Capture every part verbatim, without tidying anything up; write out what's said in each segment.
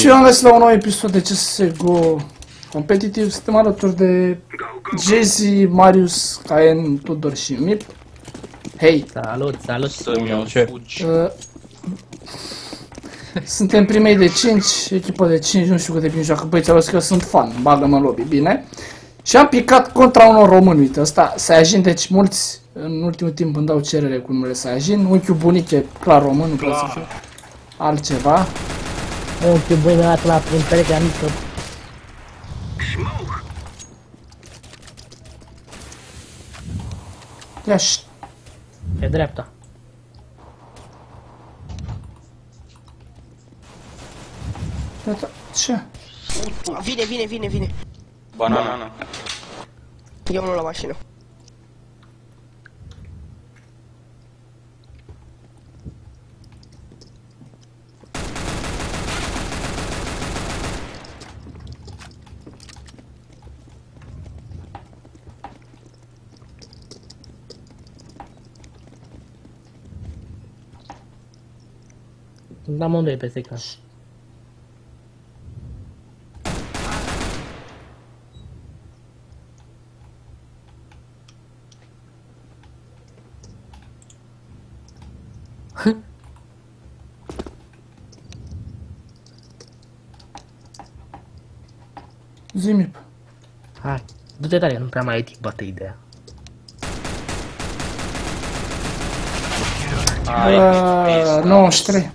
și eu am găsit la un nou episod de C S G O competitiv. Suntem alături de Jezi, Marius, Caen, Tudor și Mip. Hei! Salut, salut! Să-mi fugi. Uh, suntem primei de cinci, echipă de cinci, nu știu cât de bine joacă. Băi, ți-au zis că sunt fan, bagă-mă în lobby, bine? Și am picat contra unor români, uite, ăsta, Sayajin, deci mulți în ultimul timp îmi dau cerere cu numele Sayajin. Unchiul bunic e clar român, nu poate să fie altceva. Unchiul bunic mi-a dat la prin pereche, am zis că... Ia și... Pe dreapta. Iată, ce? Vine, vine, vine, vine. Banana. Eu nu la mașină. Sunt amândoi pe secret. Zi-mi. Hai, du-te tare, nu prea mai ai timp, bată ideea. Uh, nouăzeci și trei.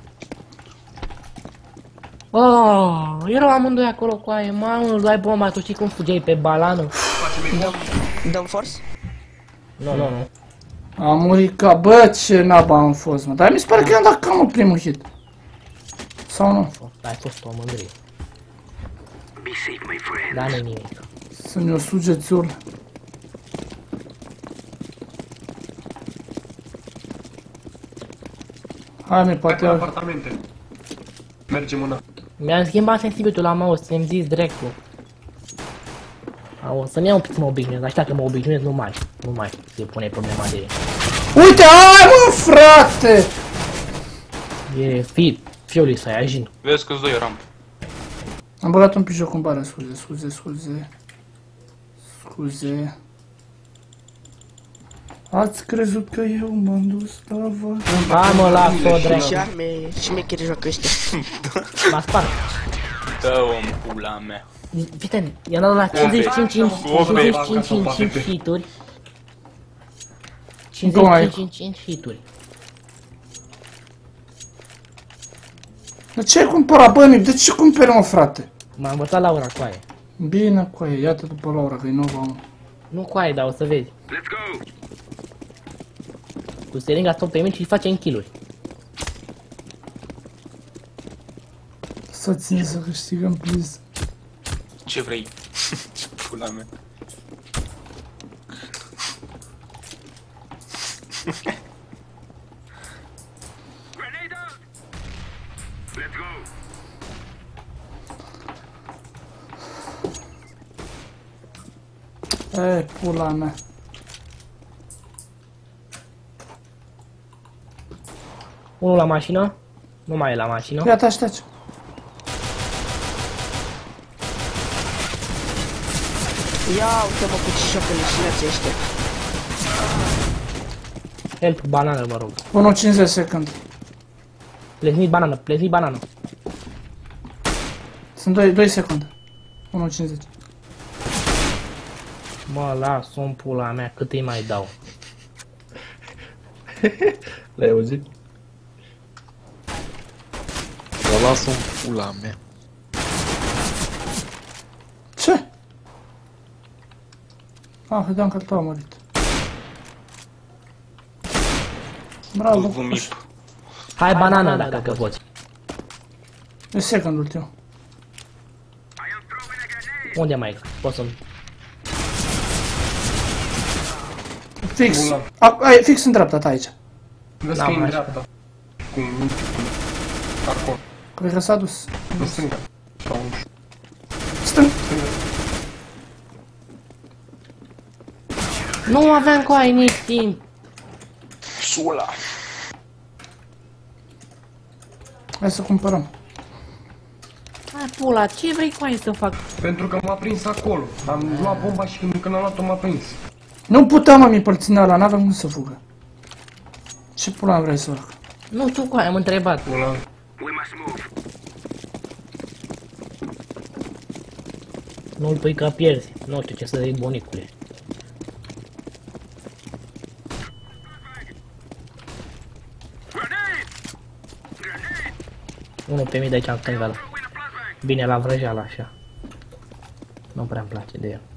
Oh, erau amândoi acolo cu aia, mamă, îl luai bomba, tu știi cum fugeai pe balană? Dăm, dăm force? Nu, nu, nu. Am murit ca, bă, ce naba am fost, mă. Dar mi se pare că i-am dat cam primul hit. Sau nu? Ai fost o mândrie. Da, nu-i nimic. Să-mi o sugețiul. Hai, mi poate în apartamente. Mergem una. Mi-am schimbat sensibilitul la mouse, ți-am zis directul. O să-mi iau un pic să mă obișnuiesc, dar știa că mă obișnuiesc, nu mai, nu mai se pune problema de... Uite, hai mă, frate! E fi, fiul lui Sayajin. Vezi că-ți doi ramp. Am băgat un pic joc în bară, scuze, scuze, scuze. Scuze. Ați crezut că eu m-am dus la vă? Hai mă, las-o, Și dracu. arme, șmecheri joacă ăștia. M-a spart. Dă-o în pula mea. Vite, i-am dat la cincizeci și cinci, cincizeci și cinci, cincizeci și cinci hituri. cincizeci și cinci hituri. De ce ai cumpărat, bă, Mip? De ce cumperi, mă, frate? M-a învățat Laura cu aia. Bine cu aia, iată după Laura, că e nouă, mă. Nu cu aia, dar o să vezi. Cu seringa stop pe mine și îi face în kill-uri. Să țin să câștigăm, please. Ce vrei? Pula mea. E, pula mea. Unul la mașină. Nu mai e la mașină. Iată, aștept. Ia uite mă cu ce joacă leșinații ăștia. Help, banană, vă rog. unu cincizeci secund. Pleznit banană, pleznit banană. Sunt doi secunde. unu cincizeci. Mă, las-o în pula mea, cât îi mai dau. L-ai auzit? Dar lasă în pula mea. Ce? Ah, vedeam că tu a murit. Bravo, Vumip. Hai banana dacă poți. e second ultim. Unde mai e? Poți să-mi... Fix. A, a, e fix în dreapta ta aici. Vezi că e în dreapta. Cu un acolo. Cred că s-a dus. În stânga. Sau un Stâng. Nu aveam cu aia nici timp. Sula. Hai să cumpărăm. Hai, pula, ce vrei cu aia să fac? Pentru că m-a prins acolo. Am luat bomba și când, când am luat-o m-a prins. Nu puteam mă mi părținea ăla, n-aveam cum să fugă. Ce pula vrei să fac? Nu, tu cu aia am întrebat. Pula. Nu-l pui ca pierzi. Nu știu ce să zic, bunicule. Unul pe mii de aici în stânga ăla. Bine la vrăjeală așa. Nu prea-mi place de el.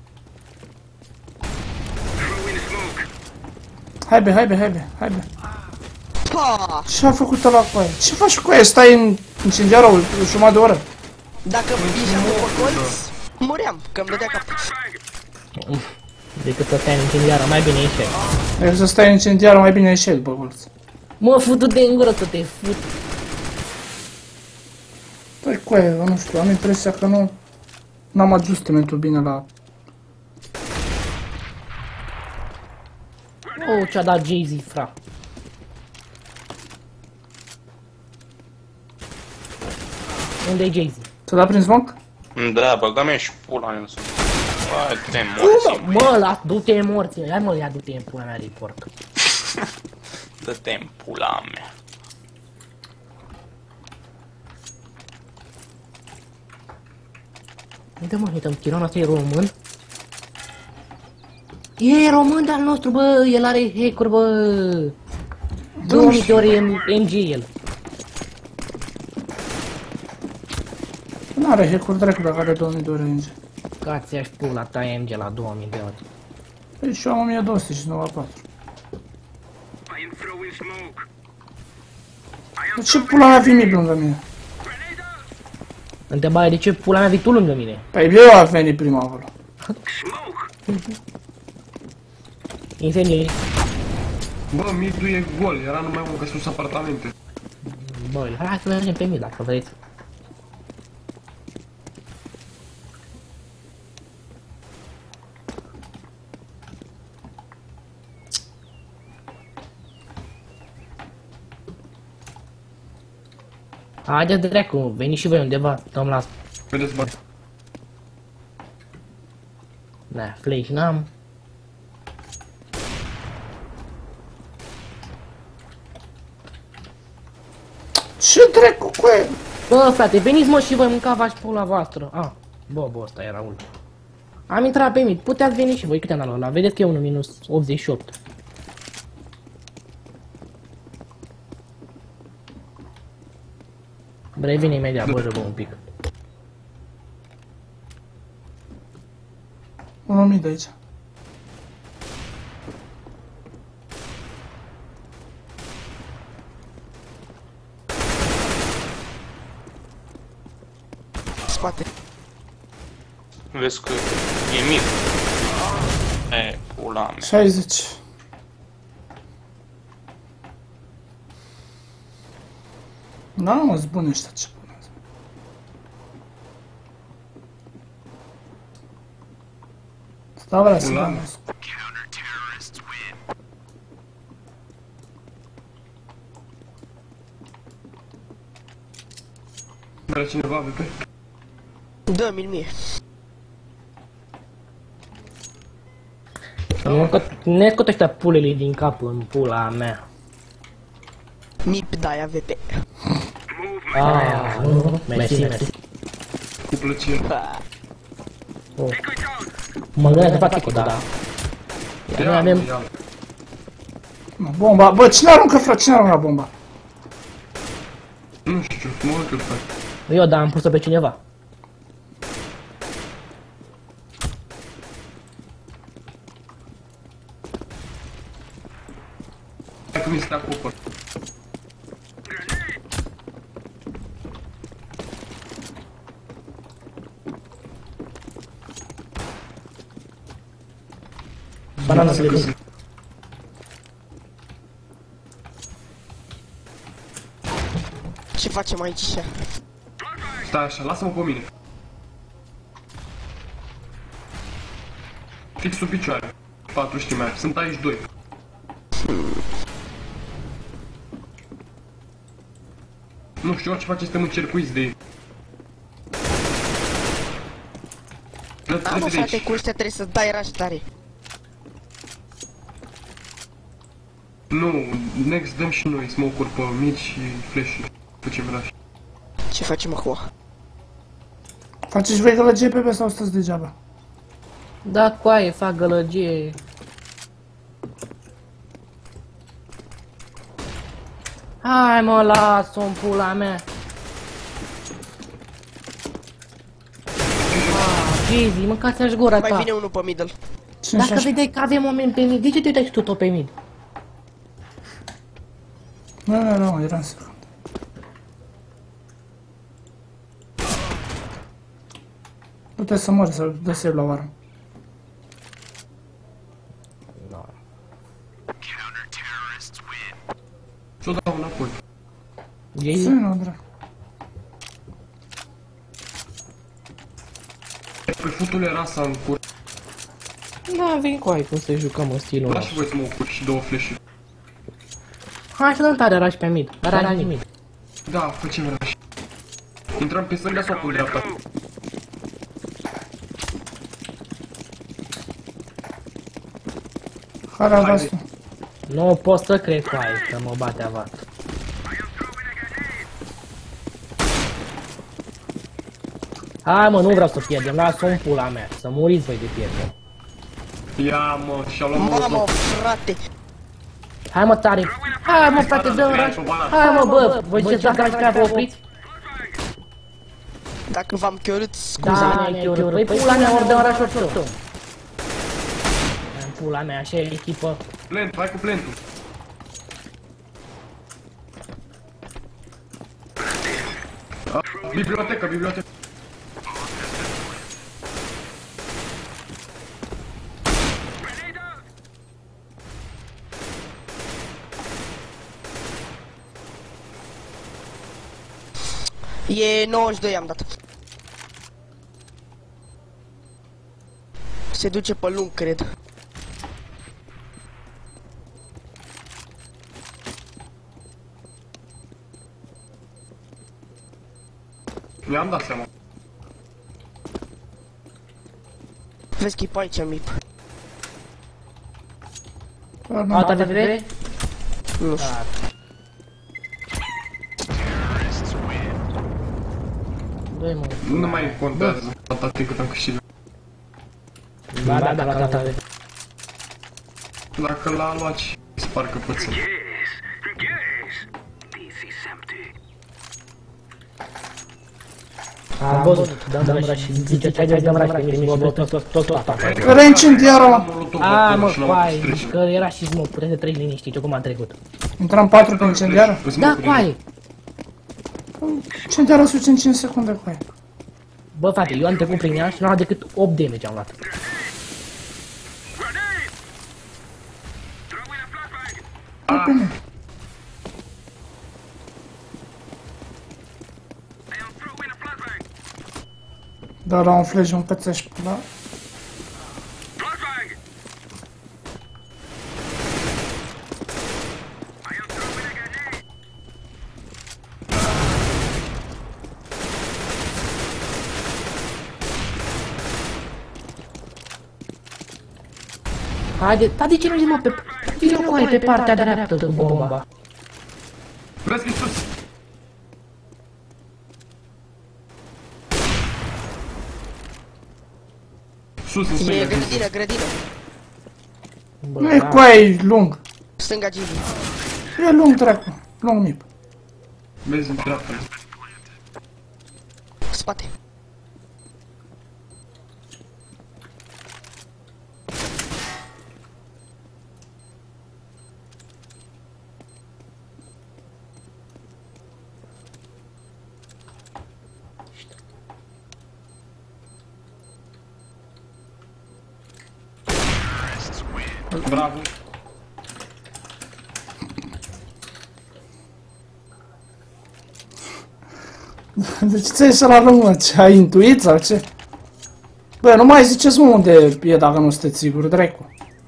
Hai be, hai be, hai be, hai be. Pa! Ce a făcut ăla cu aia? Ce faci cu aia? Stai în incendiară o, o jumătate de oră? Dacă ieșeam pe colț, muream, că îmi dădea cap. Decât să stai în incendiară, mai bine ieși. Dacă să stai în incendiară, mai bine ieși după colț. Mă, futu de în gură să te fut. Păi cu aia, nu știu, am impresia că nu... N-am adjustamentul bine la... Oh, ce-a dat Jay-Z, fra. Unde e Jay-Z? Să da prin smoke? Da, băga-mi și pula mea să... Hai, te morți. Mă, la, du-te în morți. Hai mă, ia du-te în pula mea, report. Dă-te în pula mea. Uite mă, uite, tironul ăsta e român. E român de-al nostru, bă, el are hack-uri, bă. două mii de ori M G el. N-are hack-uri dracu dacă are două mii de ori N G. Cați aș pula ta M G la două mii de ori. Păi și eu am o mie două sute și nu la patru. De ce pula mea vii lângă mine? Întrebarea de ce pula mea vii tu lângă mine? Păi eu am venit prima acolo. Incendieri. Bă, midul e gol, era numai unul că sus apartamente. Băi, hai să mergem pe mid dacă vreți. Haideți dracu, veniți și voi undeva, stăm la... Vedeți, bă. Da, flash n-am. Ce dracu cu aia? Bă, frate, veniți mă și voi mânca și pula voastră. Ah, bă, bă, ăsta era unul. Am intrat pe mid, puteați veni și voi, câte am dat ăla? Vedeți că e unu minus optzeci și opt. Revin imediat, bă, răbă un pic. unu mii de aici. Spate. Vezi că e mid. E, pula mea. șaizeci. Da, mă, zbune ăștia ce până. Stau vrea să dăm. Vrea cineva V P? Dă-mi-l mie. Ne scot ăștia pulele din cap în pula mea. Mip de-aia V P. Ah, nu, mersi, mersi. Cu plăcere. Oh. Mă gândeam să fac cu da. Iar noi avem... Mă, bomba, bă, cine aruncă, frate, cine aruncă bomba? Nu știu ce, mă uit eu, frate. Eu, dar am pus-o pe cineva. Hai că mi se acopăr. Banana să le. Ce facem aici? Stai așa, lasă-mă pe mine. Fix sub picioare. patruzeci mai. Sunt aici doi. Nu știu, orice face, suntem încercuiți de ei. Da, mă, frate, cu ăștia trebuie să dai raș tare. Nu, next dăm și noi smoke-uri pe mid și flash-uri. Facem rush. Ce facem acum? Faceți voi gălăgie pe B sau stați degeaba? Da, coaie, fac gălăgie. Hai mă, las-o în pula mea. Ah, Jeezy, mâncați-aș gura Mai ta. vine unul pe middle. Dacă vedeai că avem oameni pe mid, de ce te uitai și tu tot pe mid? Nu, nu, nu, era în secund. Nu trebuie să mori, să dă save la oară. Și-o dau înapoi. Să Jeezy? nu, drag. Pe futul era să am cur. Da, vin coaie, cum să jucăm în stilul ăsta. Da și voi smoke-uri și două flash-uri. Hai să dăm tare rași pe mid, rași pe mid. Da, facem rush. Intrăm pe stânga sau pe dreapta? Care aveați tu? Nu pot să cred coaie că mă bate avat. Hai mă, nu vreau să pierdem, lasă-o în pula mea, să muriți voi de pierdem. Ia mă, și-au luat Mamă, molotov. frate. Hai mă tare, hai mă frate, dă-mi rași. Hai mă bă, voi ce dacă aș vrea vă opriți? Dacă v-am chiorât, Da, scuze. ne-ai chiorât, păi pula mea ori dă-mi rași ori tu. În pula mea, așa e echipă. Plant, hai cu plantul. Ah, bibliotecă, bibliotecă. E nouăzeci și doi am dat. Se duce pe lung, cred. Mi-am dat seama. Vezi că e pe aici, Mip. Alta de vedere? Nu știu. Doi mă. Nu mai contează atât timp cât am câștigat. Ba da, da, da, da. Dacă l-a luat și sparcă puțin. Am văzut, dăm rași și zice ce ai de dăm rași pe mine și mă tot tot tot tot asta. Era incendiară. A, mă, coai, zici că era și smoke, puteai să treci liniștit, eu cum am trecut. Intram patru pe incendiară? Da, coai! Incendiară suce în cinci secunde cu aia. Bă, frate, eu am trecut prin ea și n-am luat decât opt damage am luat. Hai pe mine. Da, la un flash, un pățeș pula. Haide, dar de ce nu zi mă pe... Vino cu aia pe partea dreaptă cu bomba. Vezi că sus! Sus, în E stânga. grădină, grădină. Nu e cu aia, e lung. Stânga Gigi. E lung, dracu. Lung mip. Vezi în dreapta. Spate. Bravo. De ce ți-ai ieșit la lung, mă? Ce, ai intuit sau ce? Bă, nu mai ziceți mă unde e dacă nu sunteți siguri, dracu.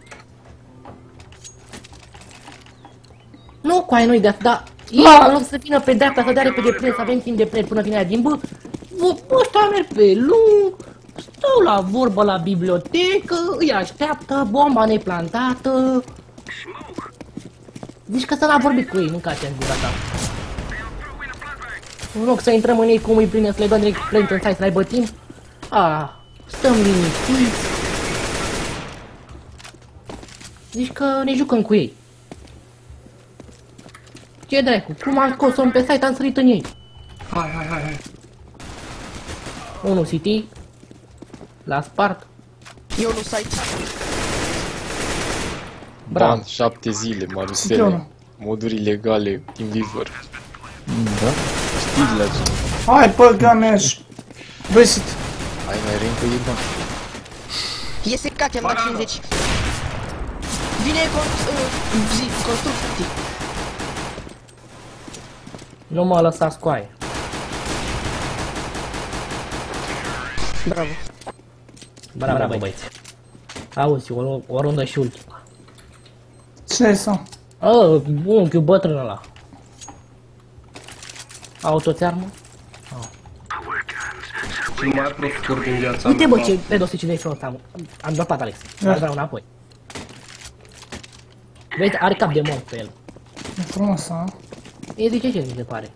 Nu, cu aia nu-i de dar... La- Ei, în loc să vină pe dreapta, să dea repede play, să avem timp de play până vine aia din bă... Bă, ăsta merg pe lung... Stă stau la vorbă la bibliotecă, îi așteaptă, bomba neplantată. Zici că să n-a vorbit cu ei, nu ca ce-n gura ta. În loc să intrăm în ei cum îi pline, să le dăm direct plant în site, să n-aibă timp. Ah, stăm liniștiți. Zici că ne jucăm cu ei. Ce dracu, cum am scos-o pe site, am sărit în ei. Hai, hai, hai, hai. Unu City. La spart. Eu nu site. Bravo. Ban șapte zile, Sunt eu, Marusele. nu. Moduri ilegale, Team Weaver. Da? Știi la ce? Hai, pe Ganesh. Băsit. Ai mai rank pe ei, da? Iese cate, max cincizeci. Vine constru... Uh, zi, construcții. Nu mă lăsa scoaie. Bravo. Bravo, bravo băieți. Auzi, o, o rundă și ultima. Cine e sau? Oh, unchiul bătrân ăla. Autoți-armă? Cel mai prost scor din viața Uite mea. bă ce pe dosar cinci ăsta am. Am dropat Alex. Ia. Am dat înapoi. Vezi, are cap de mort pe el. E frumos, a? E zice ce mi se pare.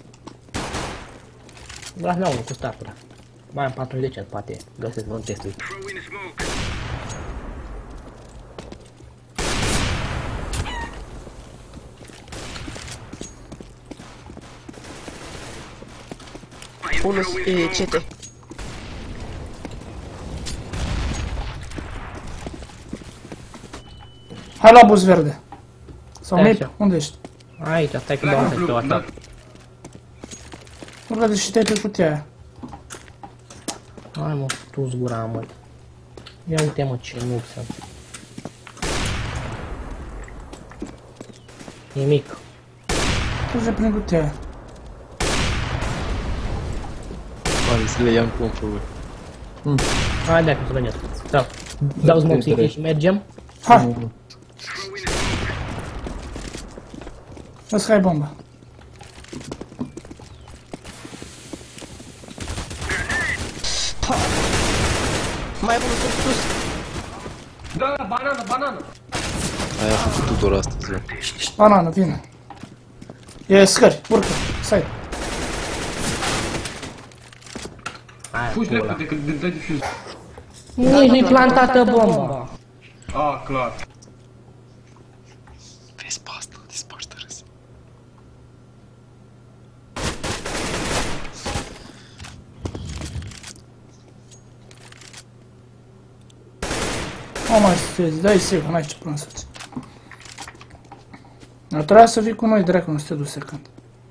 Vreau la unul cu startul. Mai am patruzeci de cent, poate găsesc un testul. Unu e, C T. Hai la bus verde. Sau Stai mip? așa. Unde ești? Aici, stai că dau un test pe WhatsApp. Nu vede și te-ai pe cutia aia. Hai mă, tu zgura mă. Ia uite mă ce noob sunt. Nimic. Trece prin cutia aia. Pare să le iau cu un făcut. Hai de-aia să vedeți. Da. Dau smoke city și mergem. Hai! Lăs că ai bomba. Mai bun sus, sus. Da, da, banană, banană. Aia a făcut Tudor astăzi, bă. Banană, vine. E scări, urcă, stai. Hai, Fugi pula. repede că dai defuz. Nici nu-i plantată bomba. Ah, clar. Vezi pe asta, disparți de râs. Nu mai sfezi, dai safe, n-ai ce plan să faci. Ar trebui să fii cu noi, dracu, nu să te duci secund.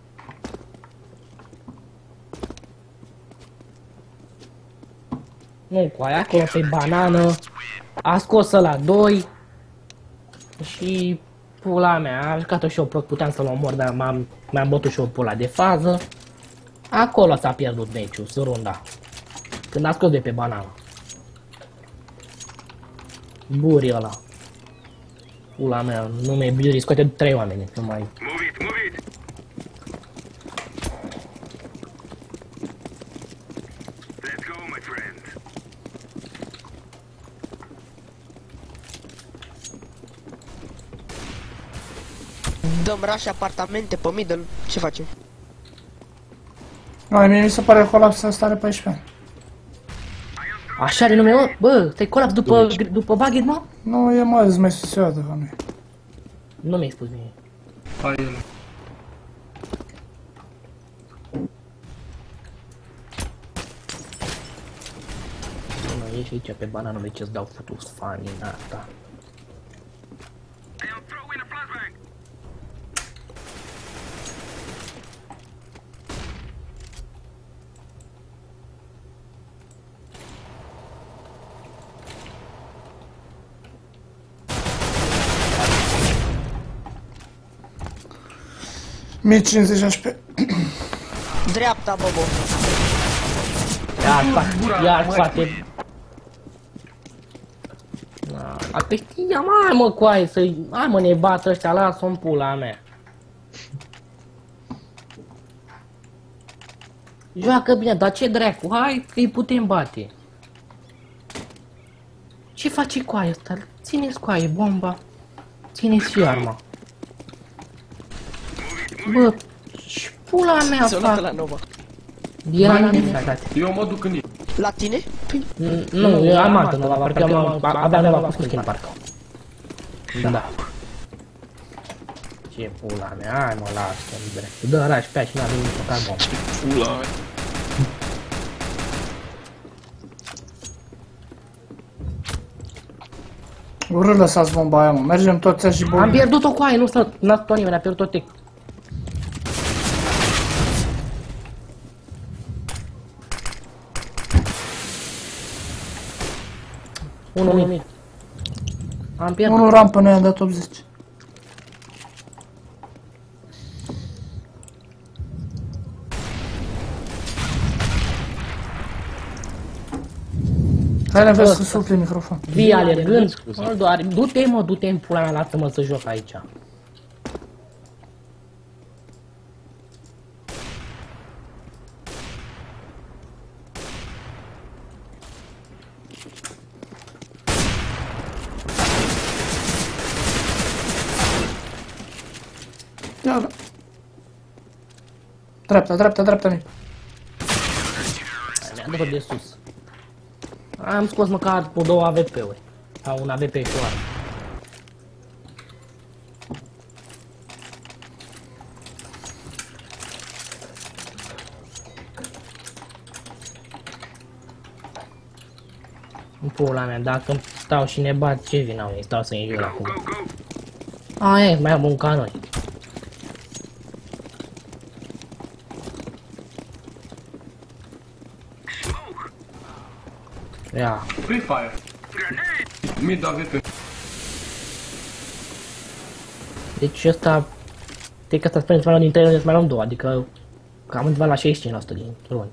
Nu, cu aia acolo pe banană. A scos la doi. Și pula mea, a jucat-o și eu proc, puteam să-l omor, dar m-am, mi-am bătut și eu pula de fază. Acolo s-a pierdut meciul, să runda. Când a scos de pe banană. Buri ăla. Pula mea, nume Buri, scoate trei oameni, nu mai... Dăm rush apartamente pe middle. Ce facem? Mai mie mi se pare colaps ăsta are paisprezece ani. Așa are nume, mă? Bă, te-ai colaps după, după buget, mă? Nu, e mai, mai sus eu ca noi. Nu mi-ai spus mie. Hai ele. Nu, ieși aici pe banană, vei ce-ți dau futus fani în asta. mie cincizeci H P. Dreapta, bobo. Iar fac, iar face. Dacă știam, hai mă coaie să-i, hai mă ne bată ăștia, lasă-o în pula mea. Joacă bine, dar ce dracu, hai că îi putem bate. Ce faci cu aia ăsta? Țineți cu aia bomba. Țineți și arma. Bă, și pula mea Se la fac. Nova. Era la mine, frate. Eu mă duc în ei. La tine? Nu, eu am altă Nova, parcă am, aveam Nova cu skin, parcă. Da. Ce pula mea, hai mă, lasă-mi drept. Dă rași pe aia și n-avem nici măcar bombă. Pula mea. Urât lăsați bomba aia, mă. Mergem toți și bomba. Am pierdut-o cu aia, nu s-a tot nimeni, a pierdut-o tec. Unu mii. Am pierdut. Unul rampă, ne-a dat optzeci. Hai, ne vezi să sufli microfon. Vii alergând, mă doare. Du-te, mă, du-te în pula mea, lasă-mă să joc aici. Ia, da. Dreapta, dreapta, dreapta mic. Mi-a dat de sus. Am scos măcar cu două A V P-uri. Sau un A V P și o armă. În pula mea, dacă stau și ne bat, ce vin au ei? Stau să-i înjur acum. A, e, mai bun ca noi. Ia. Free Fire. Mid A V P. Deci ăsta... Cred că ăsta spune să mai luăm din trei, să mai luăm două, adică... Cam undeva la șaizeci și cinci la sută din runi.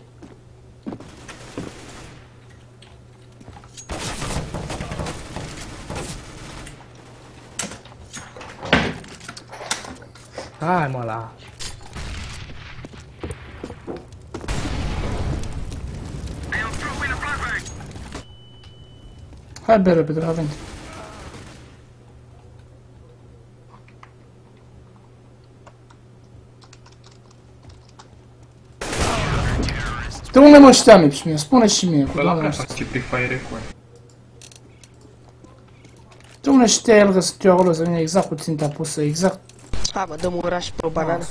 Hai mă la... Hai, bere, pe dreapta. De unde mă știam și mie? Spune și mie. Cu Bă, la doamne care ăsta. faci Free Fire cu aia? De unde știa el că sunt eu acolo să vine exact cu ținta pusă, exact. Hai mă, dăm un rush pe o banană.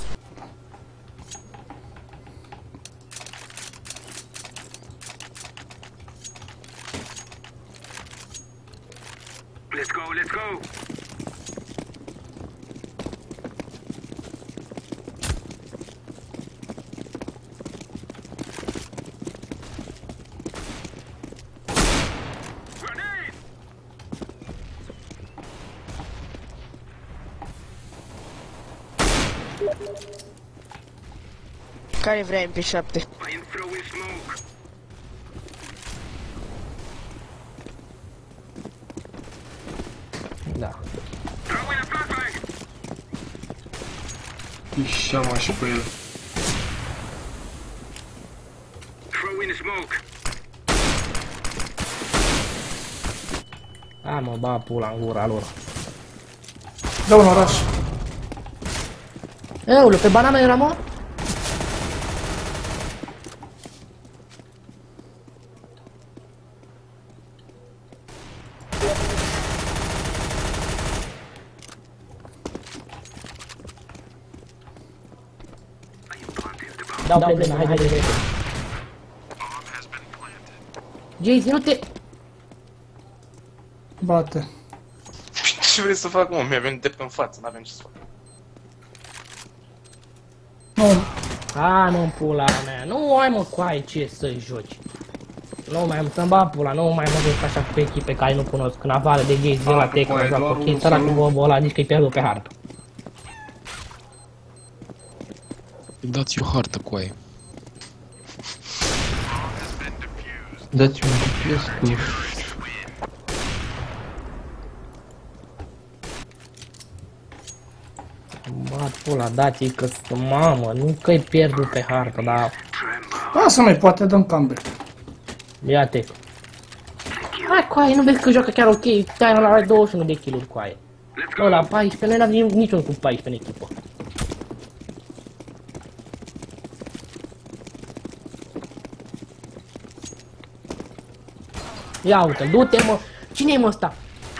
Let's go, let's go. Care vrea M P șapte? I am throwing smoke. Da. Throwing a flashbang. Ișeama și pe el. Throwing smoke. Hai mă, ba pula în gura lor. Dă un oraș. Eule, pe banana era mă? Dau play, hai, hai, hai, hai. Jay, ținu-te! Bate. Ce vrei să fac, mă? Mi-a venit de pe în față, n-avem ce să fac. Nu, Hai mă, în pula mea, nu ai mă coaie ce să joci. Nu mai am să-mi bat pula, nu mai mă joc așa cu echipe care nu cunosc. În afară de Jay, zi la Ah, Tecno, coaie, joacă doar ok, unul săracul să nu- bobul ăla, nici că-i pierdut pe hartă. Dați o hartă cu aia. Dați un G P S cu... Bat pula, dați-i că mamă, nu că-i pierdut pe hartă, dar... lasă-mă, poate dăm comeback. Ia Tecno. Hai coaie, nu vezi că joacă chiar ok, Titan are douăzeci și unu de kill-uri coaie. Ăla paisprezece, noi n-avem niciun cu paisprezece în echipă. Ia uite, du-te mă, cine e mă ăsta?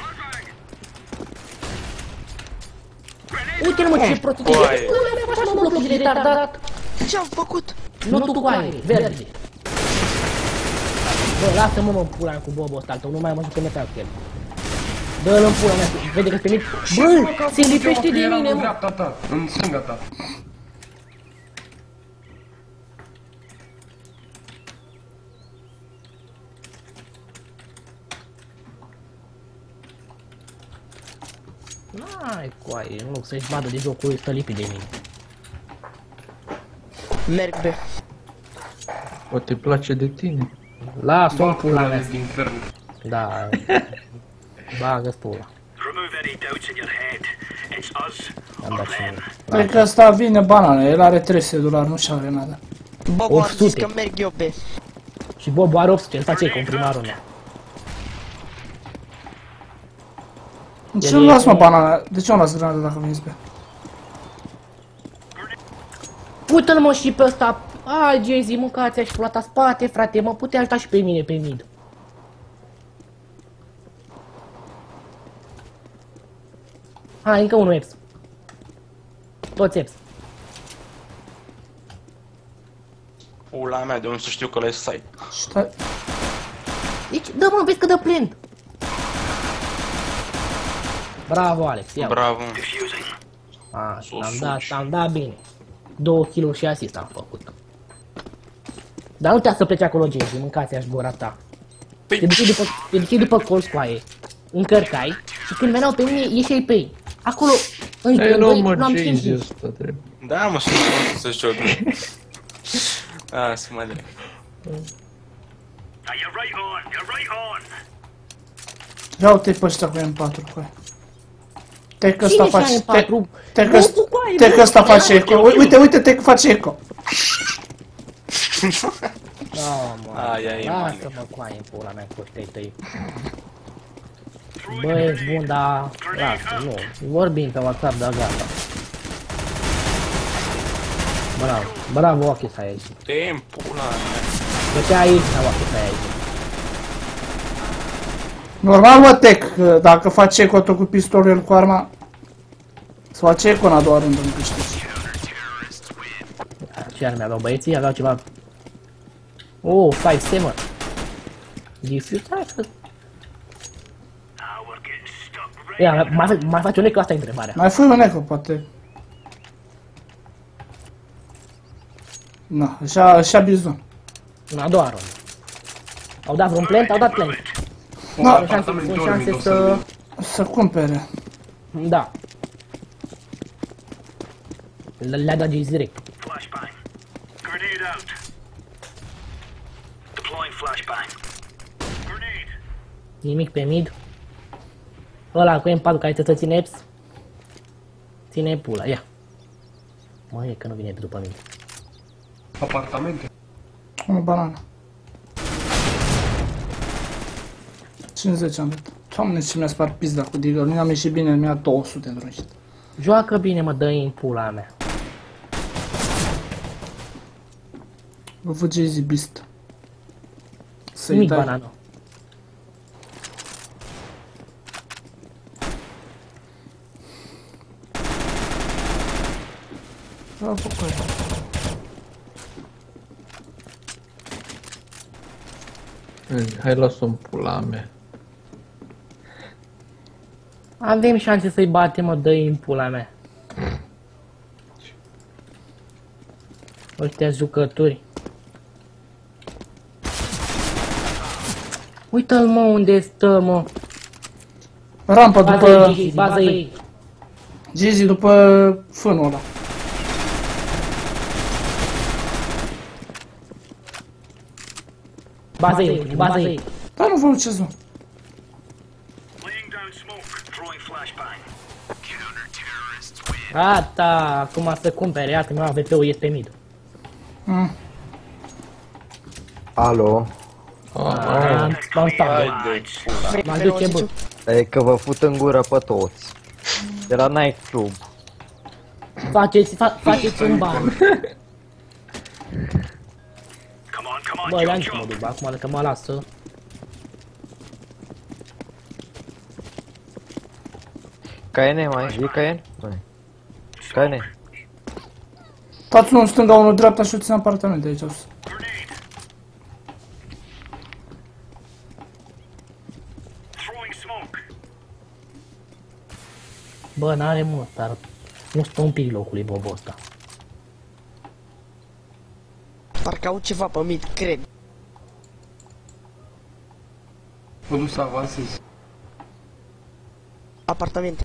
Uite-l mă ce prostit e, bă, mă, de retardat. Ce-am făcut? Nu tu coaie, verde. Bă, lasă-mă mă pula mea cu bobul ăsta al tău, nu mai mă jucă metal cu el. Dă-l în pula mea, vede că-s pe mic. Bă, se lipește de mine, în mă. dreapta ta, în stânga ta. N-ai coaie, în loc să-și vadă de jocul ăsta lipit de mine. Merg B. Poate place de tine. Lasă-o în Bă, pula mea. din infern. Da, bagă-ți pula. Remove any doubts in your head. It's us Am or dat și them. mie. Cred că ăsta vine banana, el are trei sute de dolari, nu și are nada. Bobo, am zis opt sute. că merg eu B. Și Bobo are opt sute, îl face cu primarul meu. De ce El nu e- las mă banana? De ce nu las granada dacă veniți pe? Uite-l mă și pe ăsta. Ai, Jay-Z, mâncați-a și plata spate, frate, mă putea ajuta și pe mine, pe mid. Hai, încă unul Eps. Toți Eps. Pula mea, de unde să știu că le site. Stai. Deci, dă mă, vezi că dă plent. Bravo, Alex, ia. Bravo. A, Sus, am dat, sus. am dat bine. Două kill-uri și asist am făcut. Dar nu te-a să pleci acolo, Jay-Z, mâncați-aș gura ta. Te duci după, te duci după colț cu aie. Încărcai și când veneau pe mine, ieșeai pe ei. Acolo, în Ei, în nu doi, mă, nu am Jay-Z timp. ăsta trebuie. Da, mă, să să joc. Ah, să mă drept. Ah, you're right on. You're right on. Ia uite pe ăștia cu M patru, cu aia. Te că ăsta Cine face... și-a Te, M patru? te că Bă, ăsta- cu aia, te bă, că ăsta aia, face bă, eco. bă, Uite, uite, te că face eco. Da, mă, Ai, ai, lasă-mă cu aia în pula mea cu ăștia tăi. Bă, ești bun, dar... Lasă, nu. Vorbim pe WhatsApp, dar gata. Bravo, bravo, Ochi s-a ieșit. Tem, pula mea. Putea aici, dar Ochi s-a ieșit. Normal, mă, Tec, că dacă faci eco tot cu pistolul el cu arma, să face eco în a doua rândă, nu câștigi. Ce arme aveau băieții? Aveau ceva... Oh, five seven. Diffuse, hai că... Ah, we're getting stuck right. Ia, mai, fa- mai faci o necă, asta e întrebarea. Mai fui un eco, poate. Na, așa, așa bizon. În a doua rândă. Au dat vreun plant? Au dat plant. Da. Sunt șanse, sunt șanse să... Să cumpere. Da. Le- Le-a dat Jay-Z direct. Flashbang. Grenade out. Deploying flashbang. Grenade. Nimic pe mid. Ăla cu M patru care te să ține Eps. Ține pula, ia. Mă, e că nu vine după mine. Apartamente. O banană. cincizeci am dat. Doamne, ce mi-a spart pizda cu Deagle. Nu am ieșit bine, mi-a două sute într-un shit. Joacă bine, mă, dă-i în pula mea. Vă văd Jay-Z Beast. Să-i Nimic dai. banană. Da, fă cu aia. Hai, lasă-o în pula mea. Avem șanse să-i batem, mă, dă-i în pula mea. Ăștia jucături. Uită-l, mă, unde stă, mă. Rampa Baza după... ei, baza ei. Jay-Z după fânul ăla. Baza ei, baza ei. Dar nu vă duceți, nu. Laying down smoke. Throwing flashbang. Gata, acum să cumpere, iată, meu A V P-ul ies pe mid. Mm. Alo, M-am stat. M-am duce, bă. E că vă fut în gură pe toți. De la Night Club. Faceți, fa faceți un ban. Come on, come on, Bă, your le-am să mă job. duc, bă, acum dacă mă lasă. Cayenne mai, e Cayenne? Mai. Cayenne. Stați unul în stânga, unul în dreapta și o țin apartamente aici sus. Throwing smoke. Bă, n-are mult, dar nu stă un pic locului bobul ăsta. Parcă au ceva pe mid, cred. Mă duc să avansez. Apartamente.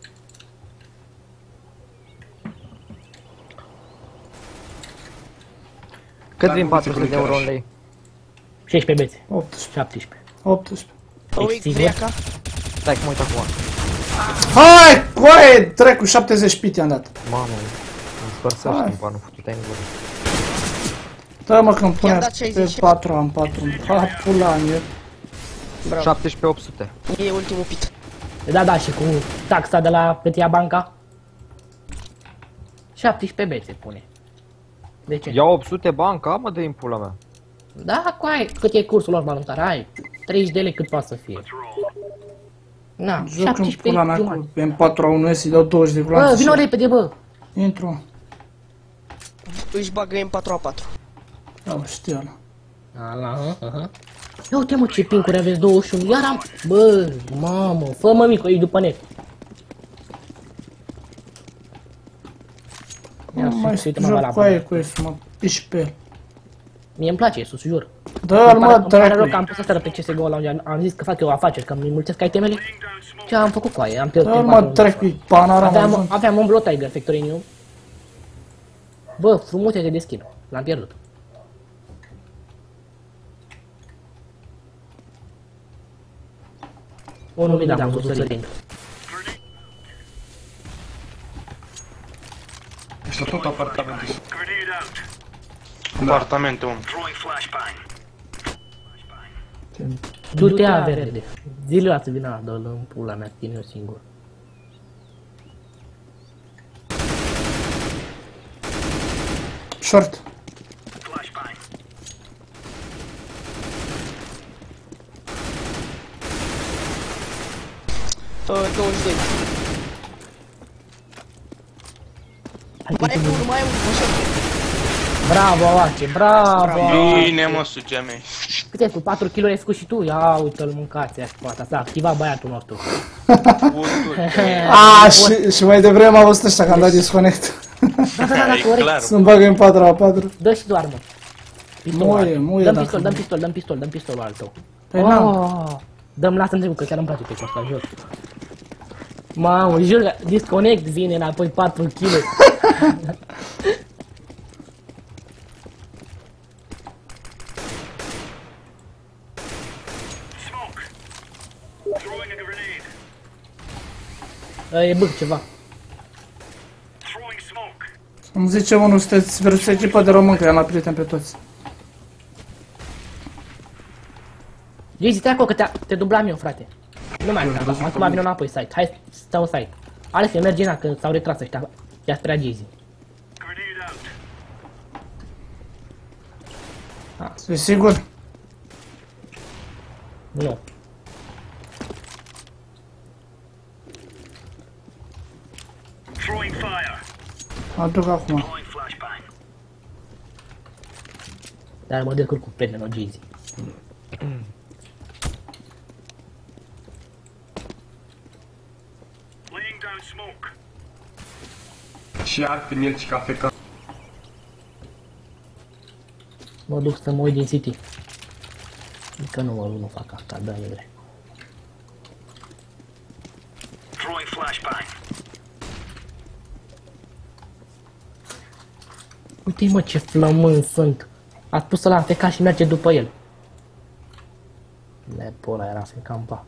Cât Dar din nu patru sute ți-e de euro chiar în lei? șaisprezece bețe. optsprezece. șaptesprezece. optsprezece. O, Ești vrei sigur? ca? Stai că mă uit acum. Hai, coaie, dracu, șaptezeci pit i-am dat. Mamă, îmi spărsă Hai. știmpa, nu futu-te în gură. Da, mă, când pune I-am dat pe șaizeci. patru, am patru. Ha, pula mea. Bravo. șaptesprezece opt sute. E ultimul pit. Da, da, și cu taxa de la cât ia banca? șaptesprezece bețe pune. De ce? Ia opt sute banca, mă, de-i în pula mea. Da, cu ai, cât e cursul lor voluntar? Ai treizeci de lei cât poate să fie. Na, Joc în șaptesprezece pula mea jumătate. cu M patru A unu S, îi dau douăzeci de Bă, gloanțe vino și repede, bă! intru. Își bagă M patru A patru. Da, știu ăla. Aha, aha. Ia uite, mă, ce pincuri aveți douăzeci și unu, iar am... Bă, mamă, fă-mă mică, e după net. Ia, Nu mai sus, uite, mă, la joc cu aia bă. cu S, mă piși pe el. Mie îmi place, sus, jur. Dă-l, Îmi pare- mă, îmi pare rău că dracu. am pus asta pe C S G O la unde am zis că fac eu afaceri, că mi mulțesc itemele. Ce am făcut cu aia? Am pierdut Dă-l, timp mă, acum. dracu, panorama. Aveam, sunt. aveam un Blood Tiger Factorinium. Bă, frumos e de deschid. L-am pierdut. Unul mi-a am văzut sărind. Ăsta tot apartamentul. Grenade out. Apartamente, om. Throwing flashbang. Du-te a verde. Zile la să vină, dă-l în pula mea, țin eu singur. Short. Flashbang. Uh, douăzeci și doi. Hai, Mai e uite, unul, mai e unul, așa. bravo, Ace, bravo! Bine, mă, sugea mea. Cât ai cu patru kilograme ai făcut și tu? Ia uite-l, mâncați așa cu asta, s-a activat băiatul nostru. A, și, și mai devreme am văzut ăștia că am dat disconnect. Da, da, da, da, E corect. clar. Să-mi bagă în patru A patru. Dă și doar, mă. Pistolul Muie, altul. muie Dăm dacă pistol, nu. dăm pistol, dăm pistol, dăm pistolul al tău. Păi n-am. Oh, dăm, lasă-mi trecut, că chiar îmi place pe ăsta, jur. Mamă, jur că disconnect vine înapoi patru kilograme. Smoke. Throwing a grenade. E bâc ceva. Throwing smoke. Îmi zice unul, sunteți versus echipă de român, că i-am luat prieten pe toți. Jay-Z, stai acolo că te, te dublam eu, frate. Nu mai am acum, acum vine înapoi site. Hai, stau site. Ales că merge în că s-au retras ăștia. I-a speriat Jay-Z. Grenade out. E sigur? Nu. Throwing fire. Mă duc acum. Throwing flashbang. Dar mă descurc cu prietenul Jay-Z. Laying down smoke. Și ar pe el și cafeca. Mă duc să mă uit din City. Încă nu mă nu fac asta, da, e drept. Throwing flashbang. Uite mă ce flămân sunt. A spus să l-am fecat și merge după el. Lepola era să campa.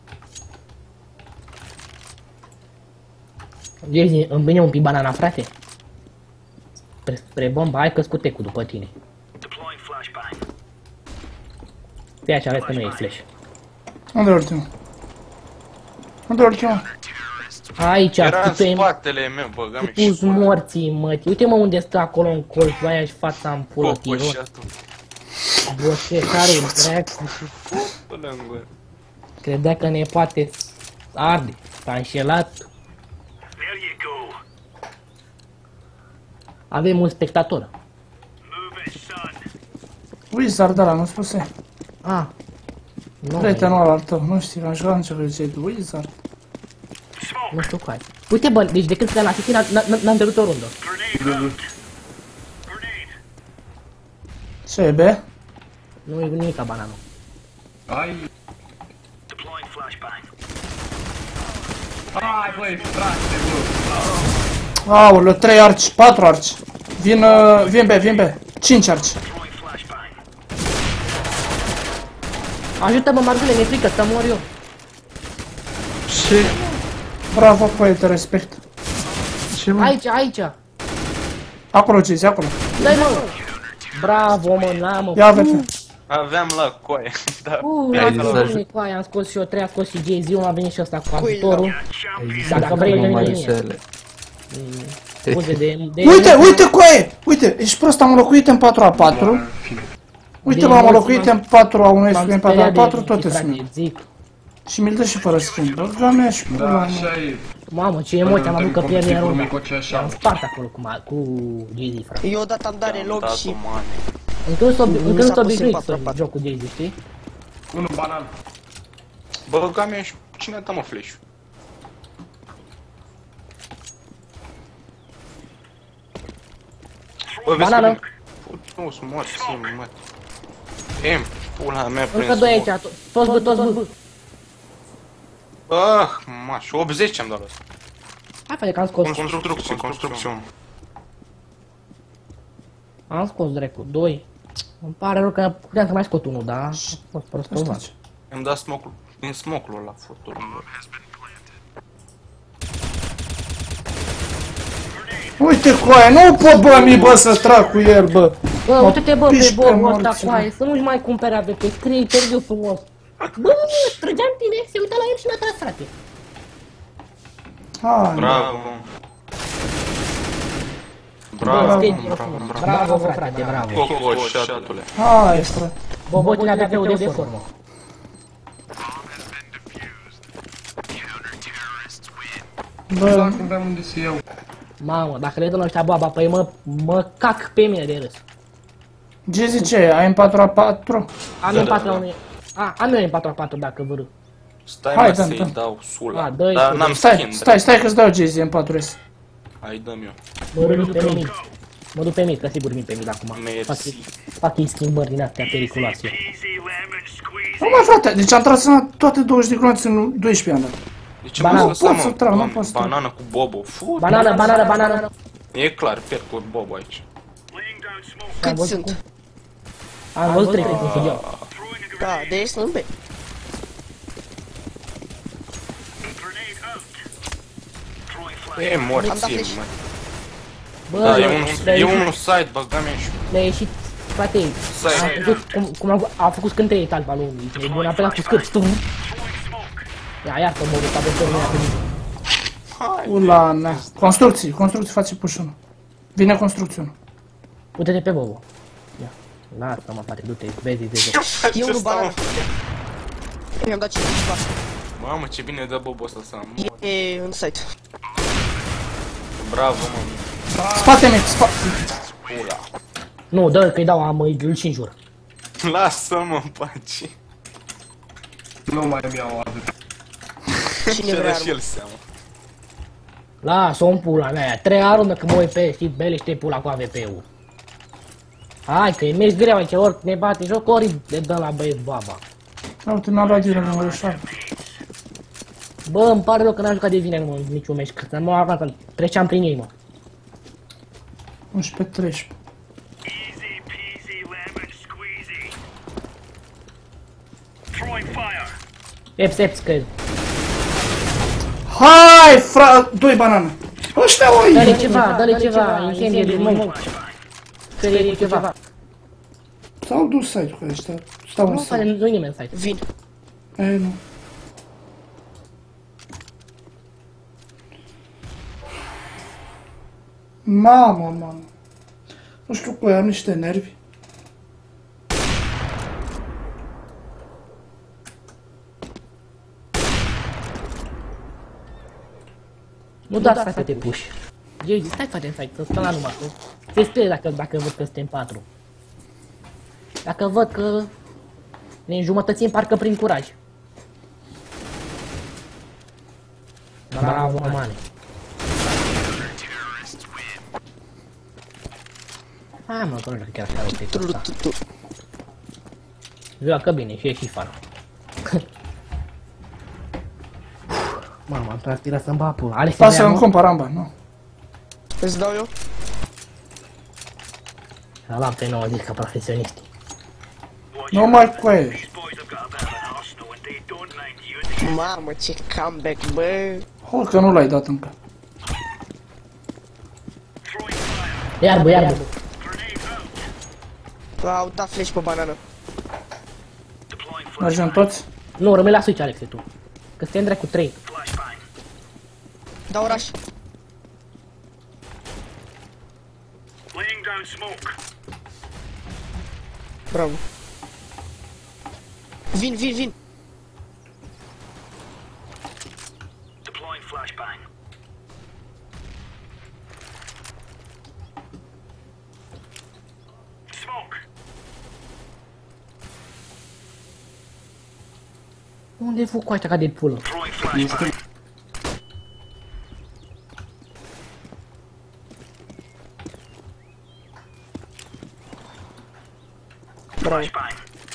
Jay-Z, îmi vine un pic banana, frate. Spre, spre bomba, hai că scutecul după tine. Deploying flashbang. Stai așa, vezi că nu e flash. Unde e ultimul? Unde e ultimul? Aici, Era cu în pe spatele meu, băgame cu și morții, mă. Uite mă unde stă acolo în colț, aia și fața în pulă, tirot. cocoșatul. Boșetarul, dracu. Până în gură. Credea că ne poate arde. S-a înșelat. There you go. Avem un spectator. Move it, son. Wizard ăla, nu spuse? Ah. Nu, Prietenul al tău, nu știi, am jucat început de ziceai tu, Wizard. nu știu care. Uite bă, deci de când suntem la City n-am pierdut o rundă. Grenade out. Grenade. Ce e, be? Nu e nimica bananul. Ai... Deploying flashbang. Ai, băi, frate, bă. Aoleu, trei arci, patru arci. Vin, uh, vin be, vin be. cinci arci. Deploying flashbang. Ajută-mă, Margule, mi-e frică, să mor eu. Ce? Bravo, păi, te respect. Ce mă? Aici, aici. Acolo, Jezi, acolo. Dai mă. Bravo, mă, n-am, mă. Ia vede. Aveam la coaie, da. Uh, Ai am zis scos să- Nicoaia, am scos și eu trei, a scos și Jay-Z, a venit și ăsta cu Cui ajutorul. Dacă vrei, Nu veni mai mie. risele. Scuze de... de Uite, uite, coaie! Uite, ești prost, am înlocuit în patru a patru. Uite, De m-am emoții înlocuit m-am- în patru a unu m-am și în patru a speriat de patru, tot emoții, îți frate, spun. zic. Și mi-l dă și fără schimb. Bă, mea și pula Da, mea. așa e. Mamă, ce emoții am avut că pierd în runda. Micoce așa. Am spart acolo cu, ma- cu Jay-Z, frate. Eu odată am dare Am loc dat și o mane. Încă nu s-o Mi încă nu s-a s-o pus obișnuit în să patru patru. joc cu Jay-Z, știi? Unu banan. Băgame și cine a dat mă flash-ul? Bă, vezi Banană. că... Nu, sunt morți, sim, mă. M, pula mea, Încă prins doi mort. aici, to- toți bă, toți bă. Ah, mă, și optzeci am dat la asta. Hai, frate, că am scos. Construcție, construcțiune. Am scos dracu, doi. Îmi pare rău că puteam să mai scot unul, dar a fost prostovat. Mi-am dat smoke-ul, din smoke-ul ăla, fotul în gură. Uite, coaie, nu pot, bă, mi, bă, să trag cu el, bă. Bă, uite-te, bă, pe piși pe borul ăsta morți, cu aia, să nu-și mai cumpere A V P, scrie interviu frumos. Bă, trăgeam tine, se uita la el și mi-a tras, frate. Hai, Bravo. Bă, Bravo, scrie bravo, frumos. bravo. Bravo, frate, bravo. Cocoșatule. hai, frate. Bobotine A V P-ul de formă. Bă, Dacă aveam unde să iau. Mamă, dacă le dăm ăștia baba, păi mă, mă cac pe mine de râs. Jezi, ce e? Ai în patru a patru? Am Da, în da, patru da. a unu. A, am eu în patru a patru dacă vârâ. Stai Hai, mă dăm, să-i dăm. dau sula. A, dă-i Dar cu- n-am Stai, skin, stai, stai că-ți dau Jezi în patru S. Hai, dăm eu. Mă duc pe mine. Mă duc pe mine, că sigur vin pe mine acum. Fac, Mersi. fac ei schimbări din astea periculoase. Easy lemon squeeze. Nu, mă, frate, deci am tras în toate douăzeci de kilometri în doisprezece ani. De ce Banana. mă lăsa, Nu pot să mă, trag, nu doamne, pot să trag. banană cu bobo? Fu, Banană, banană, banană. e clar, pierd cu bobo aici. Laying down smoke. Am cât văzut sunt? cum- Am văzut trei cum fugeau. Throwing a Da, de este în B. grenade out. Throwing flash. E Am dat morți, flash. mă. Bă, Da, e le-a unul, e ieșit- unul side, băgame și... le-a ieșit, frate, Side. am văzut cum, cum a, a făcut scânteie talpa lui omului. E bun, a plecat cu scârci, tu. Ia, iartă-mă, că a văzut lumea pe mine. Ula mea. Construcții, construcții face pușunul. Vine construcțiunul. Uite-te pe Bobo. Ia, lasă-mă, frate, du-te, vezi, vezi. E unul banan. Mi-am dat cincizeci și patru. Mamă, ce bine dă bobo ăsta să am. E în site. Bravo, mă. Spate mic, spate. Ula. Nu, dă că-i dau, am, îl și înjur. Lasă-mă în pace. Nu mai îmi iau atât. Cine Ce vrea dă și armă? el seama. Lasă-o în pula mea, trei arunde că mă uit pe și bele și te pula cu A V P-ul. Hai că e meci greu aici, ori ne bate joc, ori ne dă la băieți baba. Uite, n-a luat direct în ușor. Bă, îmi pare rău că n-am jucat de vineri, mă, niciun meci, că am luat că treceam prin ei, mă. unsprezece treisprezece. Easy peasy lemon squeezy. Throwing fire. Eps, eps, cred. Hai, fra... Doi banane. Ăștia oi. Dă-le ceva, dă-le ceva, incendie de mult. Că e ceva. S-au dus aici cu ăștia. Stau în Nu, sală. nu-i nimeni în site. Vin. Ei, nu. Mamă, mamă. Nu știu cu ea, am niște nervi. Nu dați să te puși. Ei, stai frate în site, să stăm la numai. Se sperie dacă, dacă văd că suntem patru. Dacă văd că ne înjumătățim parcă prin curaj. Bravo, mane. Hai mă, că nu știu chiar așa o pică asta. Joacă bine și e și fan. Mamă, am transpirat să-mi bapă. Alex, Pasă în comparamba, nu. Îți dau eu? a luat pe nouă, zic ca profesioniști. Nu mai cu aia. Mamă, ce comeback, bă. Hol că nu l-ai dat încă. Iarbă, iarbă. Au dat flash pe banană. Mergem toți? Nu, rămâi la switch, Alexe, tu. Că suntem drept cu trei. Dau oraș. Laying down smoke. Bravo. Vin, vin, vin. Deploying flashbang. Smoke. Unde e făcut cu așa ca de pulă? Throwing flashbang. Flashbang.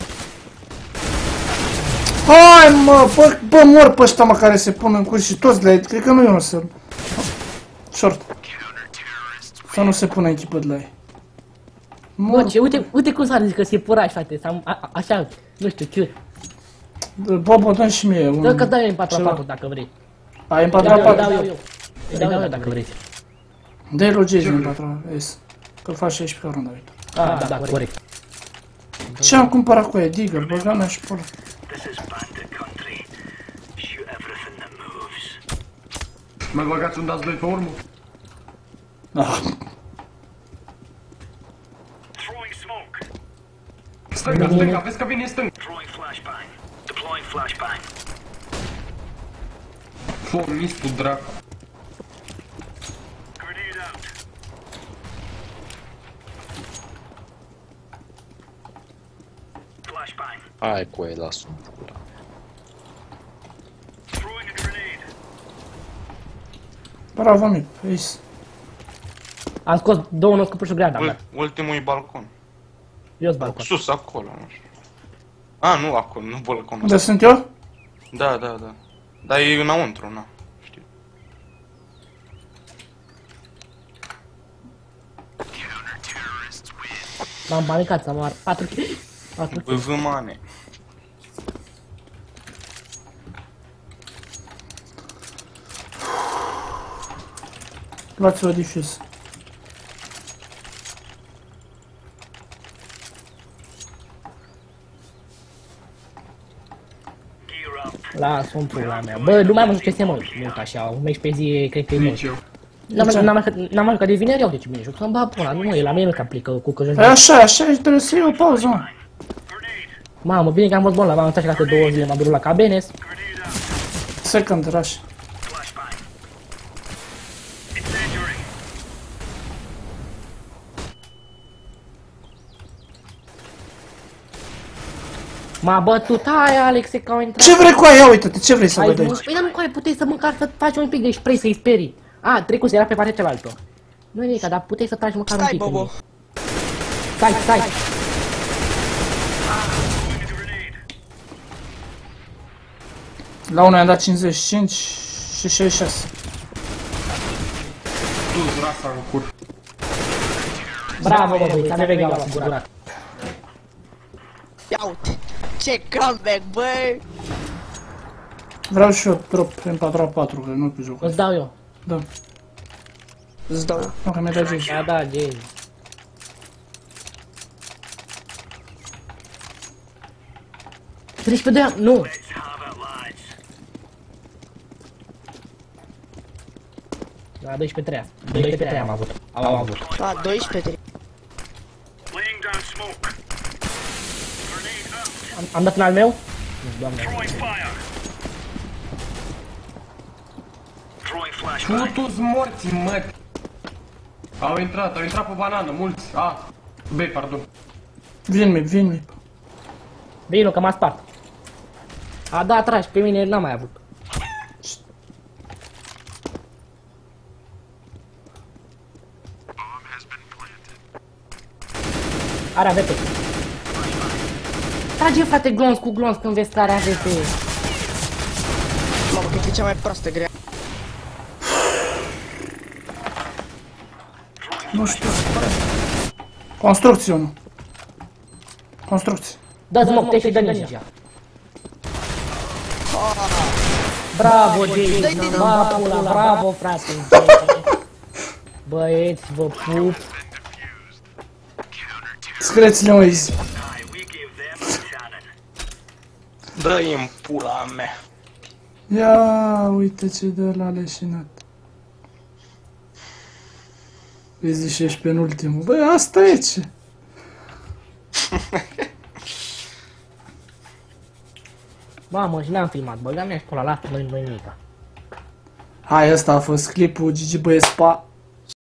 Hai mă, bă, bă, mor pe ăștia mă care se pun în curs și toți le cred că nu e unul să... Short. Să nu se pune echipă de la ei. Bă, ce, uite, uite cum s-a zis că se puraș, frate, sau a- a- așa, nu știu, ce. Bobo, dă și mie un... Dă că dai în patru ceva. patru dacă vrei. Ai în Îi dau patru eu, îi dau patru? eu. Îi dau eu dacă vrei. Dă-i logezi în patru, vezi. Că-l faci și aici pe runda viitoare. Ah, da, corect. Ce am cumpărat cu aia? Deagle, băga mea și pula. This is bandit country. Shoot everything that moves. Mai băgați un dați doi pe urmă? Ah, Throwing smoke. Stânga, stânga, vezi că vine stânga. Throwing flashbang. Deploying flashbang. Fă, mistul dracu. Grenade out. Flashbang. Hai cu ei, lasă-mi pula. Throwing a grenade. bravo, mic, ace. Am scos două noscăpuri și o grană, am dat. Ul- Ultimul e balcon. Eu-s balcon. Sus, acolo, nu știu. A, nu acolo, nu balconul Unde ăsta. sunt eu? Da, da, da. Dar e înăuntru, na. Știu. M-am panicat, am ar patru kill. patru kill. B V mane. Luați-o diffuse. Gear up. Las un pula mea. Bă, nu mai am văzut ce se mă mult așa, un meci pe zi, cred că e mult. Nici eu. N-am mai- n-am mai- n-am mai jucat de vineri, uite ce bine joc, să-mi bag pula, nu mă, e la mine nu că aplică cu că joci. Păi așa, așa, trebuie să iei o pauză, mă. Mamă, bine că am fost bun la m-am și că două zile m-am durut la Cabenes. Second rush. Flashbang. Incendiary. M-a bătut aia, Alexe, că au intrat. Ce vrei cu aia? Ia uite-te, ce vrei să Ai văd vrut? aici? Păi dar nu care puteai să măcar să faci un pic de spray să-i sperii. A, trecut, era pe partea cealaltă. Nu e nimic, dar puteai să tragi măcar un Stai, pic. în Bobo. mine. Stai, stai. La unul i-am dat cincizeci și cinci și șaizeci și șase. Tu-ți rasa în cur. Bravo, bă, băi, ți-am regal la sigurat. Ia uite. Ce comeback, băi. Vreau și eu drop în patru patru, că nu pe joc. Îți dau eu. Da. Îți dau. Nu, că mi-a dat G. Da, da, James. treisprezece de ani, nu! La doisprezece trei. doisprezece trei am avut. Am avut. A, doisprezece. Laying down smoke. Am, am dat în al meu? Nu, doamne. Throwing fire. Throwing flashbang. Putu-ți morți, mă! Au intrat, au intrat pe banană, mulți. A, B, pardon. Vin mi, vin mi. Vino că m-a spart. A, da, tragi, pe mine n-am mai avut. Are A V P. Trage, frate, glonț cu glonț când vezi că are A V P. Mamă, că e cea mai proastă grea. Nu știu. Construcție, nu. Construcție. Dă-ți mopte și dă ninja. Bravo, Jay. Ba, pula, bravo, frate. Băieți, vă pup. Scrieți-le o easy. We give them a cannon. Dă-i în pula mea. Ia, uite ce de la leșinat. Easy și ești penultimul. Băi, asta e ce. Mamă, și n-am filmat, băga mea și pula, lasă-mă în băinica. Hai, ăsta a fost clipul G G Băiespa.